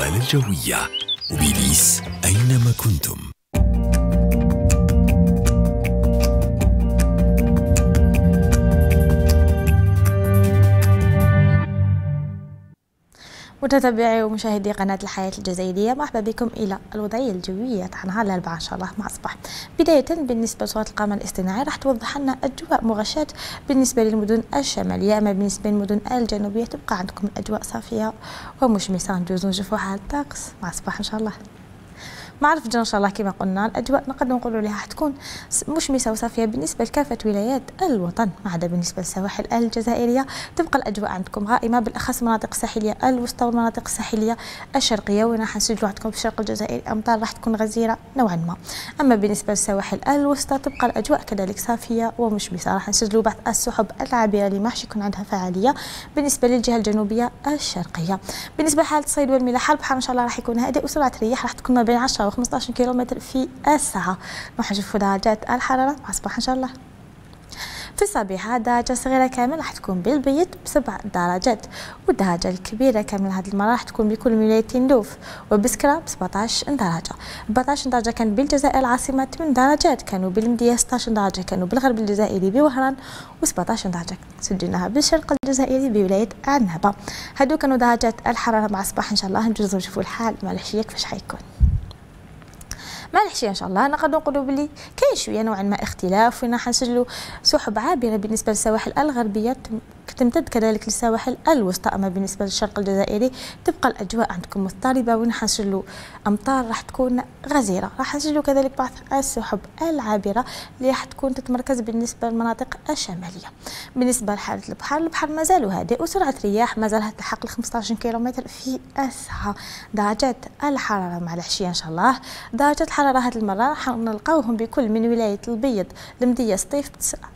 الأحوال الجوية. موبيليس أينما كنتم. متابعي ومشاهدي قناة الحياة الجزائرية، مرحبا بكم إلى الوضعية الجوية تاع نهار الأربعاء إن شاء الله مع الصباح. بداية بالنسبة لصورة القمر الاصطناعي راح توضح لنا أجواء مغشاة بالنسبة للمدن الشمالية، أما بالنسبة للمدن الجنوبية تبقى عندكم الأجواء صافية ومشمسة. ندوزو نشوفوا حال الطقس مع الصباح إن شاء الله. مع رفجة ان شاء الله كما قلنا الاجواء نقدر نقولوا لها حتكون مشمسه وصافيه بالنسبه لكافه ولايات الوطن، ما عدا بالنسبه للسواحل الجزائريه تبقى الاجواء عندكم غائمه، بالاخص المناطق الساحليه الوسطى والمناطق الساحليه الشرقيه، وين راح نسجلوا عندكم في الشرق الجزائري امطار راح تكون غزيره نوعا ما. اما بالنسبه للسواحل الوسطى تبقى الاجواء كذلك صافيه ومشمسه، راح نسجلوا بعض السحب العابره اللي ما راح يكون عندها فعاليه بالنسبه للجهه الجنوبيه الشرقيه. بالنسبه لحاله الصيد والملاحه البحر ان شاء الله راح يكون هادئ وسرعه الرياح راح تكون ما بين 10 و15 كيلومتر في الساعة. راح نشوفوا درجات الحرارة مع الصباح إن شاء الله. في الصبيحة درجة صغيرة كامل راح تكون بالبيض ب7 درجات، والدرجة الكبيرة كامل هذه المرة راح تكون بكل ولاية تندوف وبسكرة ب17 درجة. 14 درجة كان بالجزائر العاصمة، 8 درجات كانوا بالمدية، 16 درجة كانوا بالغرب الجزائري بوهران، و17 درجة سجلناها بالشرق الجزائري بولاية عنابة. هادو كانوا درجات الحرارة مع الصباح إن شاء الله. ندوزو نشوفوا الحال مع العشية كيفاش حيكون. مع العشية ان شاء الله نقدر نقولوا بلي كاين شويه نوعا ما اختلاف، وين راح نسجلوا سحب عابره بالنسبه للسواحل الغربيه تمتد كذلك للسواحل الوسطى. اما بالنسبه للشرق الجزائري تبقى الاجواء عندكم مضطربه، وين راح نسجلوا امطار راح تكون غزيره، راح نسجلوا كذلك بعض السحب العابره اللي راح تكون تتمركز بالنسبه للمناطق الشماليه. بالنسبه لحاله البحر مازال هادئ وسرعه الرياح مازالها تلحق ل 15 كيلومتر في الساعه. درجات الحراره مع العشيه ان شاء الله درجات الحراره هذه المره راح نلقاوهم بكل من ولايه البيض المديه سطيف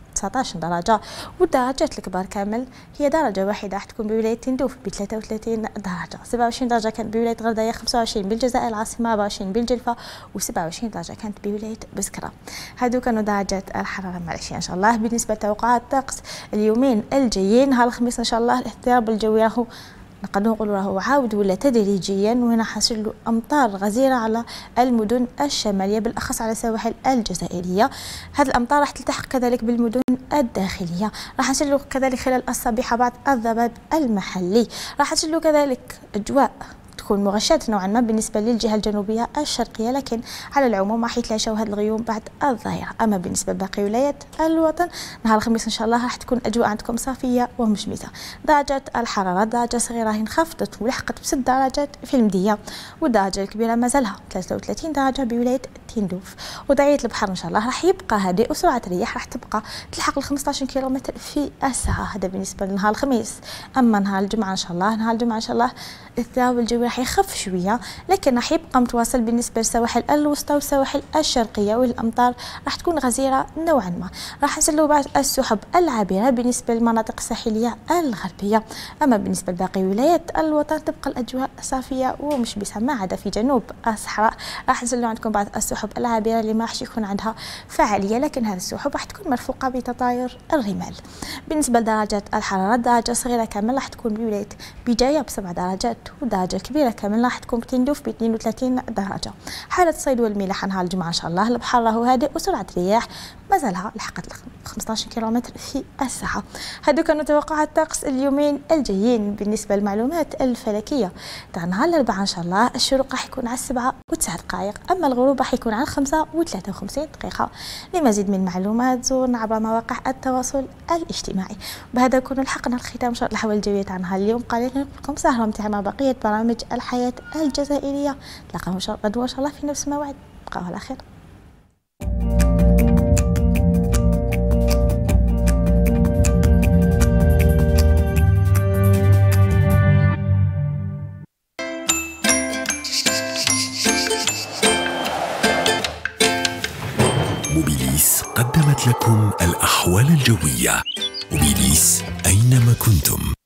19 درجة، والدرجات الكبار كامل هي درجة واحدة راح تكون بولاية تندوف ب 33 درجة، 27 درجة كانت بولاية غرداية، 25 بالجزائر العاصمة، 24 بالجلفة، و27 درجة كانت بولاية بسكرة. هادو كانوا درجات الحرارة مع العشية إن شاء الله. بالنسبة لتوقعات الطقس اليومين الجايين، نهار الخميس إن شاء الله الاضطراب الجوي راهو نقدر نقولوا راهو عاود ولا تدريجيا، وين راح نسجلوا امطار غزيره على المدن الشماليه بالاخص على السواحل الجزائريه. هذه الامطار راح تلتحق كذلك بالمدن الداخليه. راح نسجلوا كذلك خلال الصبيحه بعض الضباب المحلي. راح نسجلوا كذلك اجواء تكون مغشاة نوعا ما بالنسبه للجهه الجنوبيه الشرقيه، لكن على العموم راح يتلاشوا هذه الغيوم بعد الظهيره. اما بالنسبه لباقي ولايات الوطن نهار الخميس ان شاء الله راح تكون اجواء عندكم صافيه ومشمسه. درجات الحراره درجه صغيره انخفضت ولحقت ب6 درجات في المديه، والدرجه الكبيره مازالها 33 درجه بولايه تندوف. وضعيه البحر ان شاء الله راح يبقى هادئ وسرعه الرياح راح تبقى تلحق ل 15 كيلومتر في الساعه. هذا بالنسبه لنهار الخميس. اما نهار الجمعه ان شاء الله نهار الجمعه ان شاء الله الاضطراب الجوي راح يخف شويه، لكن راح يبقى متواصل بالنسبه للسواحل الوسطى والسواحل الشرقيه، والامطار راح تكون غزيره نوعا ما. راح نسجلوا بعض السحب العابره بالنسبه للمناطق الساحليه الغربيه. اما بالنسبه لباقي ولايات الوطن تبقى الاجواء صافيه ومشمسه، ما عدا في جنوب الصحراء راح نسجلوا عندكم بعض السحب العابره اللي ما راح يكون عندها فعاليه، لكن هذه السحب راح تكون مرفوقه بتطاير الرمال. بالنسبه لدرجات الحراره درجه صغيره كامل راح تكون بولايه بجايه ب7 درجات، ودرجه كبيره كامل راح تكون بتندوف ب 32 درجه. حاله الصيد والملاحه نهار الجمعه ان شاء الله البحر راهو هادئ وسرعه الرياح مازالها لحقت 15 كيلومتر في الساعه. هادو كانوا توقعات الطقس اليومين الجايين. بالنسبه للمعلومات الفلكيه تاع نهار الاربعاء ان شاء الله الشروق راح يكون على 7:09 دقائق، اما الغروب راح يكون على 5:53 دقيقه. لمزيد من المعلومات زورنا عبر مواقع التواصل الاجتماعي. بهذا نكون لحقنا الختام شرط الاحوال الجويه تاع نهار اليوم. قليلا نقول لكم سهره ممتعه مع بقيه برامج الحياه الجزائريه. نلقاو غدوه ان شاء الله في نفس الموعد. بقاو على خير. موبيليس قدمت لكم الأحوال الجوية. موبيليس أينما كنتم.